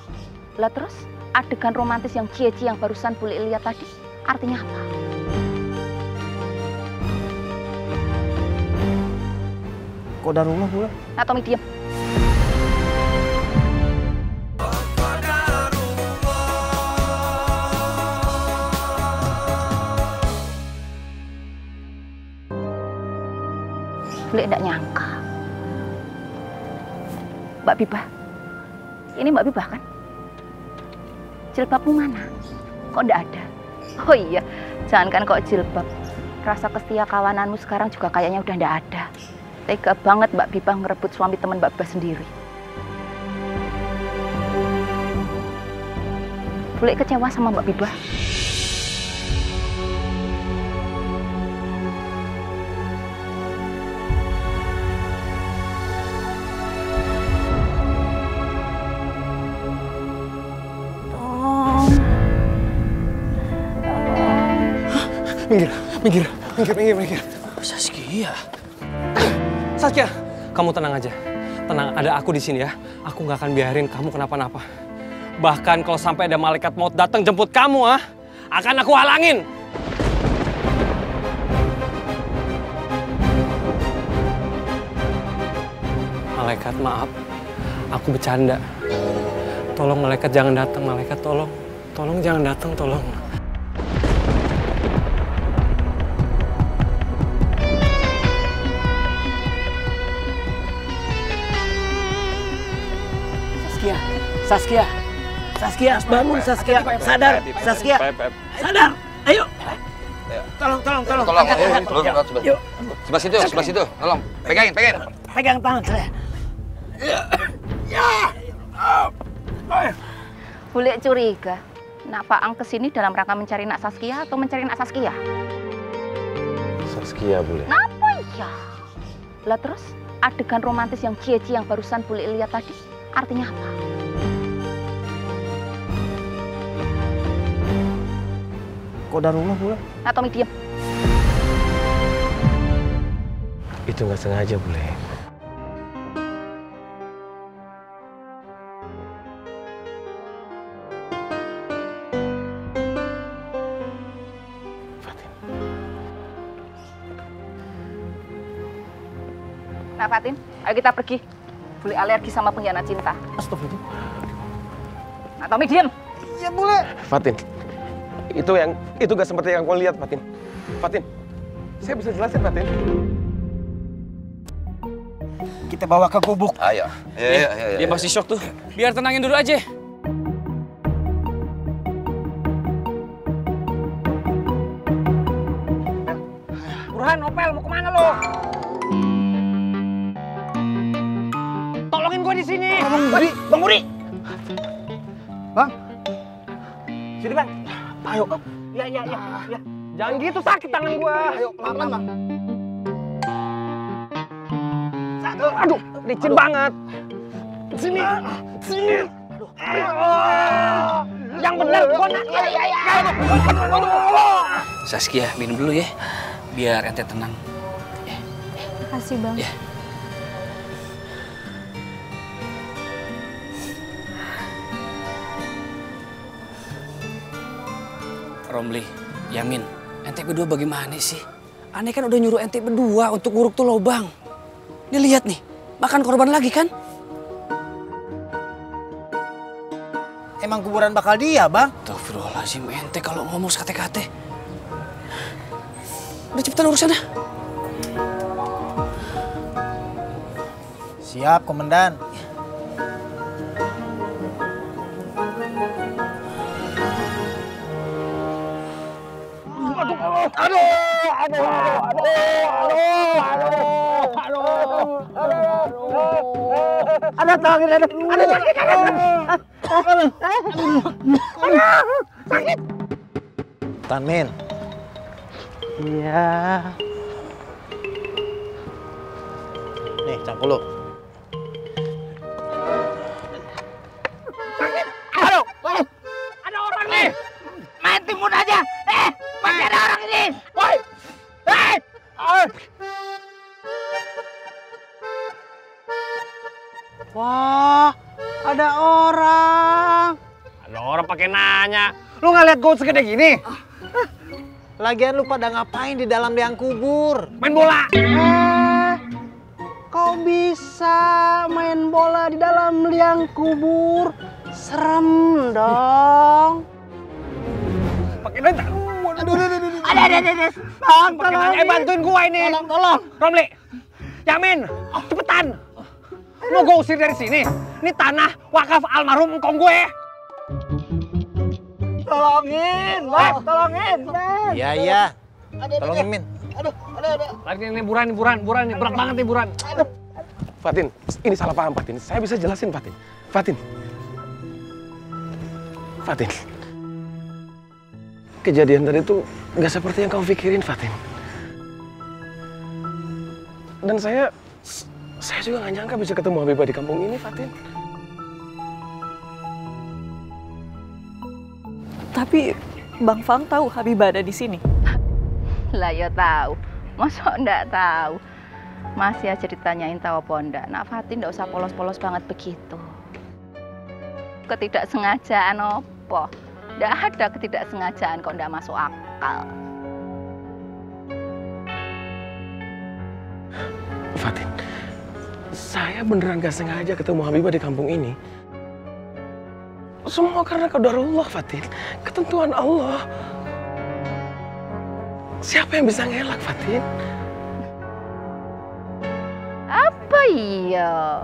Lah terus adegan romantis yang cie-cie yang barusan Bu Lek lihat tadi artinya apa? Kok dari rumah Bu Lek? Nah, Tommy diam. Bu Lek enggak nyangka. Mbak Bibah. Ini Mbak Bibah kan? Jilbabmu mana? Kok enggak ada? Oh iya, jangankan kok jilbab. Rasa kesetia kawananmu sekarang juga kayaknya udah enggak ada. Tega banget Mbak Bibah ngerebut suami teman Mbak Bibah sendiri. Bu Lek kecewa sama Mbak Bibah. Minggir. Saskia. Saskia, kamu tenang aja. Tenang, ada aku di sini ya. Aku nggak akan biarin kamu kenapa-napa. Bahkan kalau sampai ada malaikat maut datang jemput kamu, akan aku halangin. Malaikat, maaf. Aku bercanda. Tolong malaikat jangan datang, malaikat tolong. Tolong jangan datang, tolong. Saskia, bangun Saskia. Sadar, Saskia. Sadar. Ayo. Tolong. Yuk. Sebelah situ. Tolong. Pegangin. Pegang tangan saya. Bu Lek curiga. Nak Faang kesini dalam rangka mencari Nak Saskia atau mencari Nak Saskia? Saskia, Bu Lek. Kenapa ya? Lah terus adegan romantis yang cie-cie yang barusan Bu Lek lihat tadi artinya apa? Kok dari rumah Bu Lek? Nah, Tommy diam. Itu nggak sengaja, Bu Lek. Nah, Fatin, ayo kita pergi. Bu Lek alergi sama pengkhianat cinta. Astagfirullah. Nah, Tommy diam. Ya Bu Lek. Fatin, itu nggak seperti yang kau lihat, Fatin. Fatin, saya bisa jelasin, Fatin. Kita bawa ke gubuk. Ayo. Dia masih shock tuh. Biar tenangin dulu aja. Burhan, Opel, mau kemana lo? Tolongin gua di sini. Bang Muri. Bang. Sini, Bang. Ayo. Ya. Jangan gitu, sakit tangan gua. Ayo, pelan-pelan, Bang. Aduh, licin banget. Sini. Yang benar, gua nak. Saskia, minum dulu ya, biar ente tenang. Makasih, Bang. Ya. Romli, Yamin, ente berdua bagaimana sih? Aneh kan udah nyuruh ente berdua untuk nguruk tuh lubang. Nih lihat nih, makan korban lagi kan? Emang kuburan bakal dia, Bang? Astagfirullahaladzim, ente kalau ngomong sekate-kate. Udah cepetan urus sana. Siap, Komandan. Ada tangan, ada sakit, sakit. Tanmin. Iya. Nih, cangkul lu. Sakit. Aduh, ada orang nih. Main timun aja. Masih ada orang ini. Woi. Wah, ada orang. Lah orang pakai nanya. Lu nggak lihat gue segede gini? Lagian lu pada ngapain di dalam liang kubur? Main bola. Kau bisa main bola di dalam liang kubur? Serem dong. Pakai nanya. Aduh. Ada. Bang, Pakai nanya. Bantuin gua ini. Tolong. Romli. Yamin, cepetan. Mau gue usir dari sini. Ini tanah wakaf almarhum engkong gue. Tolongin, Bang. Tolongin. Iya. Tolongin, Min. Aduh. Lagi ini buran nih. Berat banget nih buran. Fatin, ini salah paham Fatin. Saya bisa jelasin Fatin. Fatin. Kejadian tadi itu nggak seperti yang kamu pikirin, Fatin. Dan saya juga nggak nyangka bisa ketemu Habibah di kampung ini, Fatin. Tapi Bang Fang tahu Habibah ada di sini. Lah ya tahu. Masa ndak tahu? Masih aja ditanyain tahu apa ndak. Nak Fatin ndak usah polos-polos banget begitu. Ketidaksengajaan apa? Ndak ada ketidaksengajaan kok ndak masuk akal. Fatin, saya beneran gak sengaja ketemu Habibah di kampung ini. Semua karena qadarullah, Fatin. Ketentuan Allah. Siapa yang bisa ngelak, Fatin? Apa iya?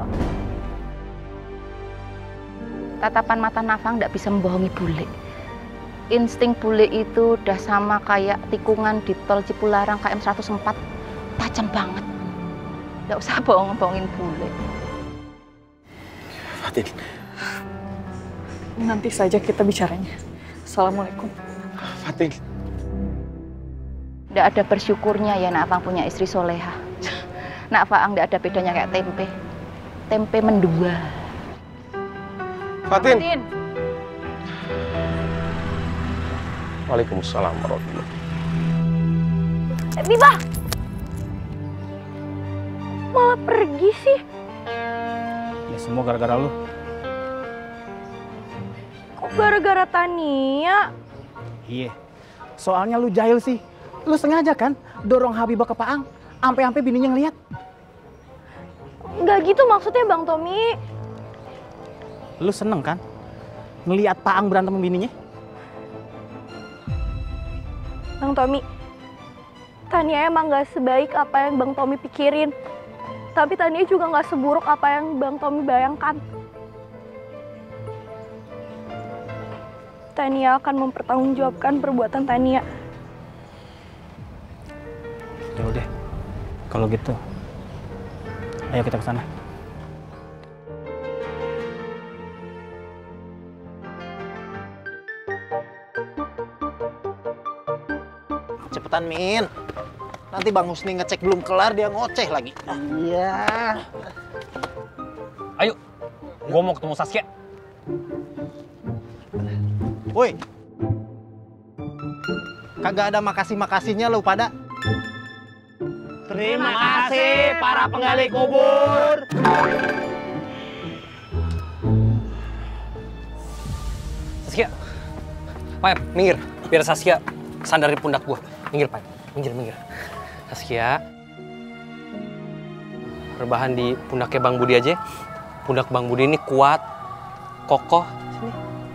Tatapan mata Nafang ndak bisa membohongi bule. Insting bule itu udah sama kayak tikungan di tol Cipularang KM 104. Tajam banget. Nggak usah bohongin bule. Fatin. Nanti saja kita bicaranya. Assalamualaikum. Fatin. Nggak ada bersyukurnya ya Nak Fang punya istri soleha. Nak Fang nggak ada bedanya kayak tempe. Tempe mendua. Fatin. Waalaikumsalam warahmatullahi wabarakatuh. Bibah! Malah pergi sih. Ya semua gara-gara lu. Kok gara-gara Tania? Iya. Soalnya lu jahil sih. Lu sengaja kan dorong Habibah ke Paang sampai bininya ngeliat. Nggak gitu maksudnya Bang Tommy. Lu seneng kan ngeliat Paang berantem sama bininya? Bang Tommy, Tania emang nggak sebaik apa yang Bang Tommy pikirin. Tapi Tania juga nggak seburuk apa yang Bang Tommy bayangkan. Tania akan mempertanggungjawabkan perbuatan Tania. Ya udah, kalau gitu, ayo kita ke sana. Cepetan, Min. Nanti Bang Husni ngecek belum kelar, dia ngoceh lagi. Iya. Ayo, gua mau ketemu Saskia. Woi. Kagak ada makasih-makasihnya lu pada. Terima kasih para penggali kubur. Saskia, Pak, minggir. Biar Saskia sandar di pundak gua. Minggir, Pak. Minggir. Saskia, rebahan di pundaknya Bang Budi aja. Pundak Bang Budi ini kuat, kokoh. Sini.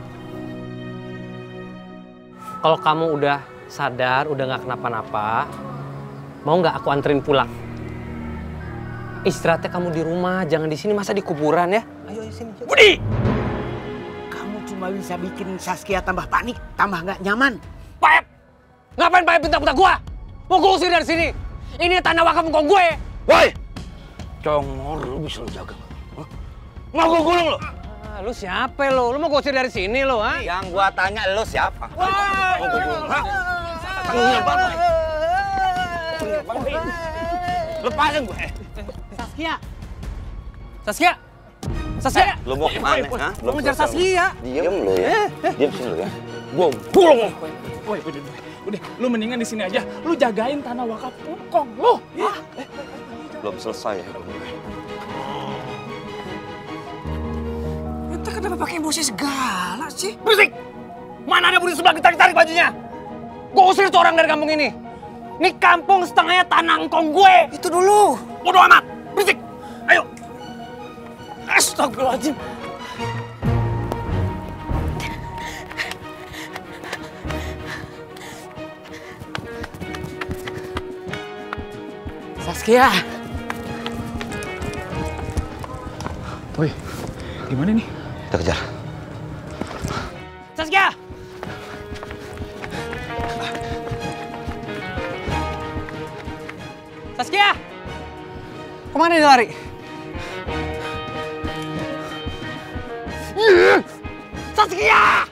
Kalau kamu udah sadar, udah nggak kenapa-napa, mau nggak aku anterin pulang? Istirahatnya kamu di rumah, jangan di sini, masa di kuburan ya? Ayo sini. Budi! Kamu cuma bisa bikin Saskia tambah panik, tambah nggak nyaman. Paep! Ngapain Paep bentak-bentak gua? Mau gue usir dari sini? Ini tanah wakaf engkong gue. Woi! Congor, lu bisa lu jaga. Hah? Mau gue gulung lu? Lu siapa lu? Lu mau gue usir dari sini lu, ha? Yang gua tanya lu siapa? Mau gue gulung, ha? Tanggungnya banget. Lepasin gue. Saskia! Lu mau kemana? Hah? Lu ngejar Saskia. Diam lu ya. Diam sini lu ya. Gua gulung lu. Woi, udah, lu mendingan di sini aja. Lu jagain tanah wakaf engkong lu. Belum selesai ya. Ente kenapa pakai emosi segala sih? Berisik! Mana ada budi sebelah ditarik-tarik bajunya? Gue usir tuh orang dari kampung ini. Ini kampung setengahnya tanah engkong gue. Itu dulu. Bodoh amat. Berisik. Ayo. Astagfirullahaladzim. Saskia. Woi, gimana nih? Kita kejar. Saskia! Saskia! Kemana dia lari? Saskia!